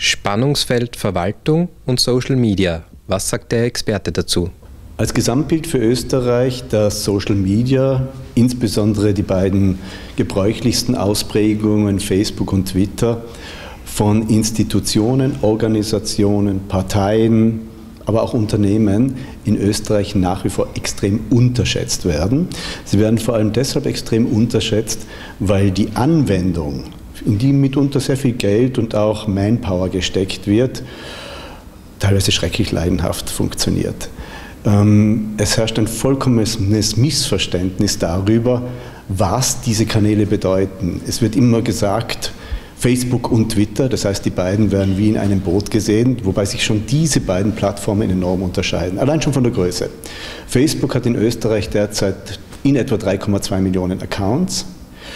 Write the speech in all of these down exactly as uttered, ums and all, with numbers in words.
Spannungsfeld Verwaltung und Social Media. Was sagt der Experte dazu? Als Gesamtbild für Österreich, dass Social Media, insbesondere die beiden gebräuchlichsten Ausprägungen Facebook und Twitter, von Institutionen, Organisationen, Parteien, aber auch Unternehmen in Österreich nach wie vor extrem unterschätzt werden. Sie werden vor allem deshalb extrem unterschätzt, weil die Anwendung, in die mitunter sehr viel Geld und auch Manpower gesteckt wird, teilweise schrecklich leidenhaft funktioniert. Es herrscht ein vollkommenes Missverständnis darüber, was diese Kanäle bedeuten. Es wird immer gesagt, Facebook und Twitter, das heißt, die beiden werden wie in einem Boot gesehen, wobei sich schon diese beiden Plattformen enorm unterscheiden, allein schon von der Größe. Facebook hat in Österreich derzeit in etwa drei Komma zwei Millionen Accounts.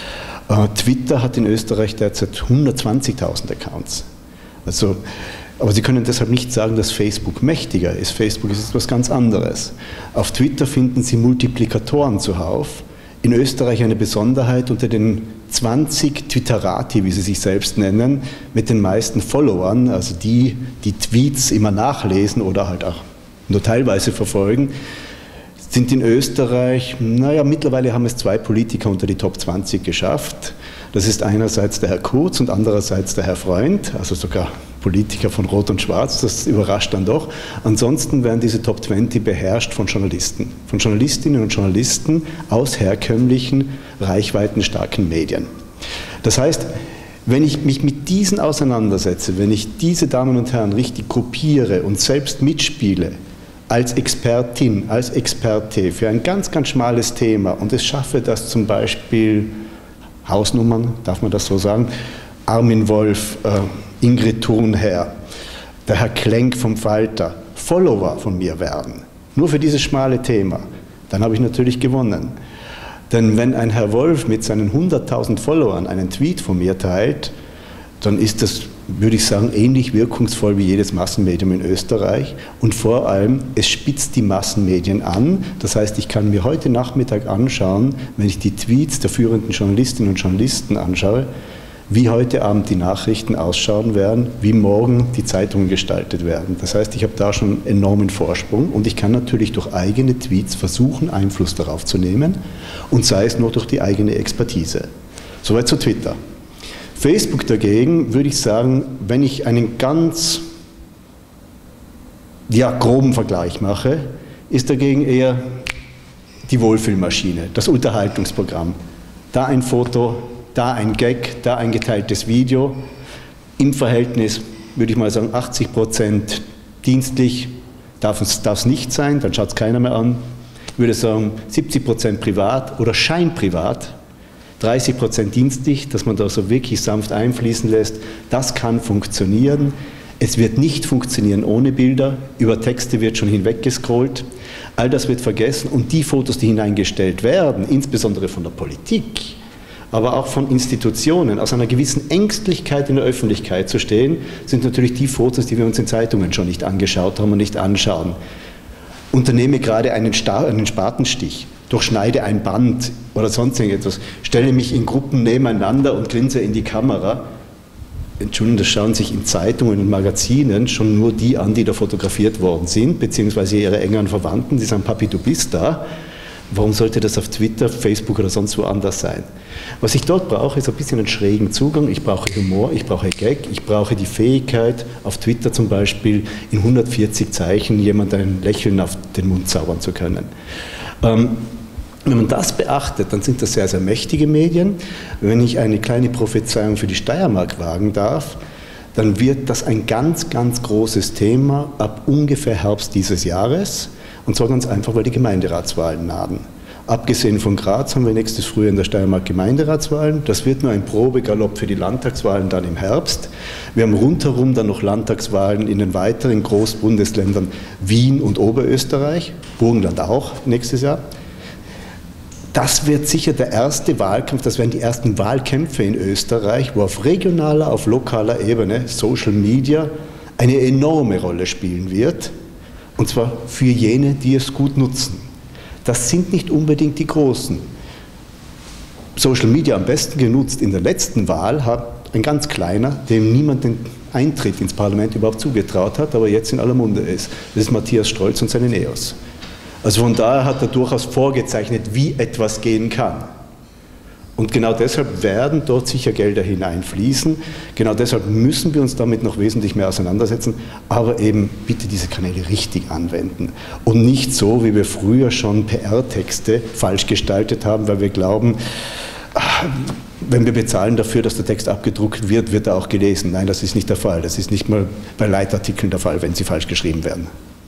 Twitter hat in Österreich derzeit hundertzwanzigtausend Accounts. Also, aber Sie können deshalb nicht sagen, dass Facebook mächtiger ist. Facebook ist etwas ganz anderes. Auf Twitter finden Sie Multiplikatoren zuhauf. In Österreich eine Besonderheit unter den zwanzig Twitterati, wie sie sich selbst nennen, mit den meisten Followern, also die, die Tweets immer nachlesen oder halt auch nur teilweise verfolgen, sind in Österreich, naja, mittlerweile haben es zwei Politiker unter die Top zwanzig geschafft. Das ist einerseits der Herr Kurz und andererseits der Herr Freund, also sogar Politiker von Rot und Schwarz, das überrascht dann doch. Ansonsten werden diese Top zwanzig beherrscht von Journalisten, von Journalistinnen und Journalisten aus herkömmlichen, reichweitenstarken Medien. Das heißt, wenn ich mich mit diesen auseinandersetze, wenn ich diese Damen und Herren richtig gruppiere und selbst mitspiele, als Expertin, als Experte für ein ganz, ganz schmales Thema und es schaffe, dass zum Beispiel Hausnummern, darf man das so sagen, Armin Wolf, äh, Ingrid Thurnherr, der Herr Klenk vom Falter, Follower von mir werden, nur für dieses schmale Thema, dann habe ich natürlich gewonnen. Denn wenn ein Herr Wolf mit seinen hunderttausend Followern einen Tweet von mir teilt, dann ist das, würde ich sagen, ähnlich wirkungsvoll wie jedes Massenmedium in Österreich. Und vor allem, es spitzt die Massenmedien an. Das heißt, ich kann mir heute Nachmittag anschauen, wenn ich die Tweets der führenden Journalistinnen und Journalisten anschaue, wie heute Abend die Nachrichten ausschauen werden, wie morgen die Zeitungen gestaltet werden. Das heißt, ich habe da schon einen enormen Vorsprung und ich kann natürlich durch eigene Tweets versuchen, Einfluss darauf zu nehmen und sei es nur durch die eigene Expertise. Soweit zu Twitter. Facebook dagegen würde ich sagen, wenn ich einen ganz ja, groben Vergleich mache, ist dagegen eher die Wohlfühlmaschine, das Unterhaltungsprogramm. Da ein Foto, da ein Gag, da ein geteiltes Video. Im Verhältnis würde ich mal sagen achtzig Prozent dienstlich, darf es, darf es nicht sein, dann schaut es keiner mehr an. Ich würde sagen siebzig Prozent privat oder scheinprivat. dreißig Prozent dienstlich, dass man da so wirklich sanft einfließen lässt, das kann funktionieren. Es wird nicht funktionieren ohne Bilder, über Texte wird schon hinweggescrollt, all das wird vergessen und die Fotos, die hineingestellt werden, insbesondere von der Politik, aber auch von Institutionen, aus einer gewissen Ängstlichkeit in der Öffentlichkeit zu stehen, sind natürlich die Fotos, die wir uns in Zeitungen schon nicht angeschaut haben und nicht anschauen. Unternehme gerade einen, Sta- einen Spatenstich, durchschneide ein Band oder sonst irgendetwas, stelle mich in Gruppen nebeneinander und grinse in die Kamera. Entschuldigung, das schauen sich in Zeitungen und Magazinen schon nur die an, die da fotografiert worden sind, beziehungsweise ihre engeren Verwandten, die sagen, Papi, du bist da. Warum sollte das auf Twitter, Facebook oder sonst wo anders sein? Was ich dort brauche, ist ein bisschen einen schrägen Zugang. Ich brauche Humor, ich brauche Gag, ich brauche die Fähigkeit, auf Twitter zum Beispiel in hundertvierzig Zeichen jemand ein Lächeln auf den Mund zaubern zu können. Ähm, Wenn man das beachtet, dann sind das sehr, sehr mächtige Medien. Wenn ich eine kleine Prophezeiung für die Steiermark wagen darf, dann wird das ein ganz, ganz großes Thema ab ungefähr Herbst dieses Jahres. Und zwar ganz einfach, weil die Gemeinderatswahlen nahen. Abgesehen von Graz haben wir nächstes Frühjahr in der Steiermark Gemeinderatswahlen. Das wird nur ein Probegalopp für die Landtagswahlen dann im Herbst. Wir haben rundherum dann noch Landtagswahlen in den weiteren Großbundesländern Wien und Oberösterreich, Burgenland auch nächstes Jahr. Das wird sicher der erste Wahlkampf, das werden die ersten Wahlkämpfe in Österreich, wo auf regionaler, auf lokaler Ebene Social Media eine enorme Rolle spielen wird. Und zwar für jene, die es gut nutzen. Das sind nicht unbedingt die Großen. Social Media am besten genutzt in der letzten Wahl hat ein ganz kleiner, dem niemand den Eintritt ins Parlament überhaupt zugetraut hat, aber jetzt in aller Munde ist. Das ist Matthias Strolz und seine Neos. Also von daher hat er durchaus vorgezeichnet, wie etwas gehen kann. Und genau deshalb werden dort sicher Gelder hineinfließen. Genau deshalb müssen wir uns damit noch wesentlich mehr auseinandersetzen. Aber eben bitte diese Kanäle richtig anwenden. Und nicht so, wie wir früher schon P R-Texte falsch gestaltet haben, weil wir glauben, wenn wir bezahlen dafür, dass der Text abgedruckt wird, wird er auch gelesen. Nein, das ist nicht der Fall. Das ist nicht mal bei Leitartikeln der Fall, wenn sie falsch geschrieben werden.